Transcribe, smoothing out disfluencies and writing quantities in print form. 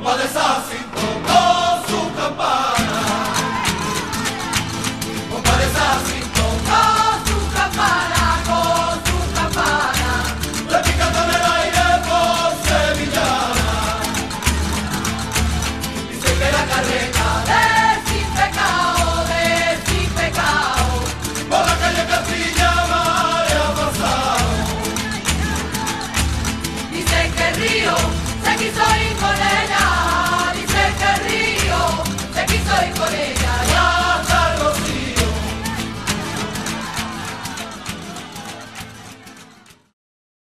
Compadre Jacinto con su campana. Compadre Jacinto con su campana, repicando en el aire por sevillana. Dice que la carreta sin pecado, por la calle Castilla María ha pasado. Dice que el río se quiso ir con él.